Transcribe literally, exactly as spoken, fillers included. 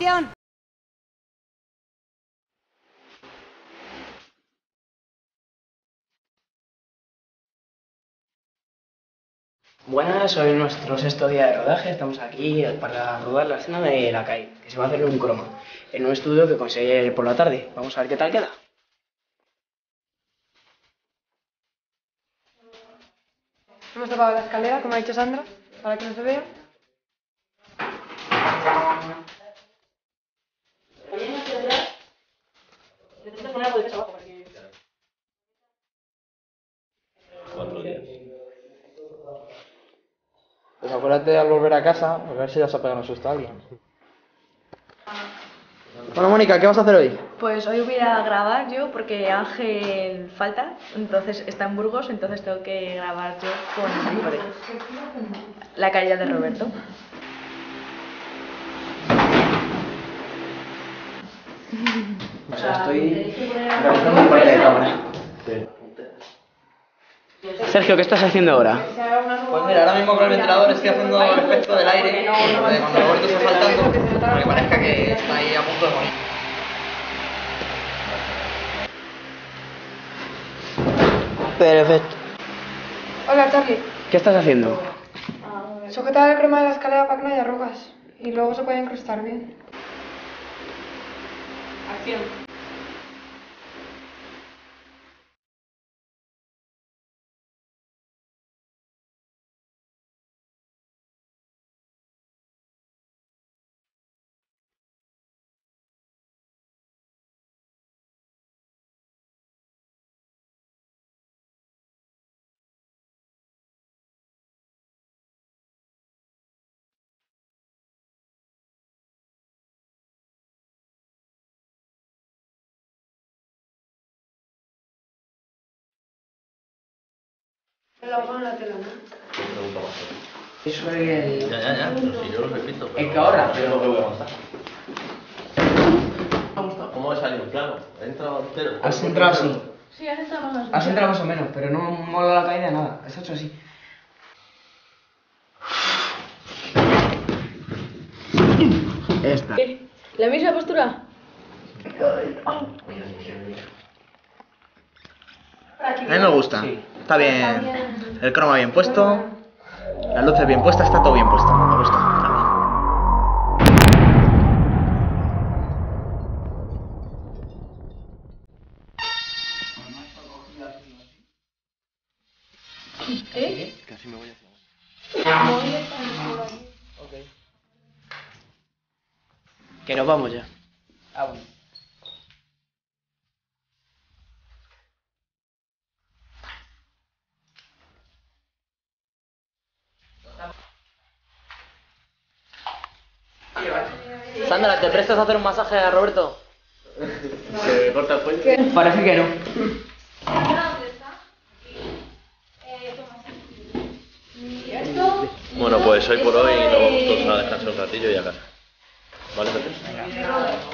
¡Acción! Buenas, hoy es nuestro sexto día de rodaje. Estamos aquí para rodar la escena de la calle, que se va a hacer en un croma, en un estudio que conseguí por la tarde. Vamos a ver qué tal queda. Hemos tapado la escalera, como ha dicho Sandra, para que no se vea. Cuatro días. Pues acuérdate al volver a casa, a ver si ya se ha pegado un susto a alguien. Bueno, Mónica, ¿qué vas a hacer hoy? Pues hoy voy a grabar yo porque Ángel falta, entonces está en Burgos, entonces tengo que grabar yo con Libre. La caída de Roberto. O sea, estoy realizando un par de cámara. Sergio, ¿qué estás haciendo ahora? Pues mira, ahora mismo con el ventilador estoy haciendo el efecto del aire de cuando Roberto está saltando, para que parezca que está ahí a punto de morir. Perfecto. Hola, Charlie. ¿Qué estás haciendo? Sujetar el croma de la escalera para que no haya arrugas. Y luego se puede incrustar bien. Acción. El agua en la tela, ¿no? Eso es el... Ya, ya, ya, pero si yo lo repito. Pero... El que ahorra, pero... pero... lo que voy a avanzar. ¿Cómo ha salido el plano? ¿Ha entrado entero? Has entrado así. Sí, has entrado más o menos. Has entrado más o menos, pero no mola la caída nada. Has hecho así. Esta. ¿La misma postura? A mí me gusta. Está bien. El croma bien puesto. Las luces bien puestas, está todo bien puesto. Me gusta. ¿Eh? Casi me voy hacia abajo. Ok. Que nos vamos ya. Ah, bueno. Sandra, ¿te prestas a hacer un masaje a Roberto? ¿Se me corta el cuello? Parece que no. Bueno, pues hoy por hoy nos vamos todos a descansar un ratillo y a casa. ¿Vale, Pepe?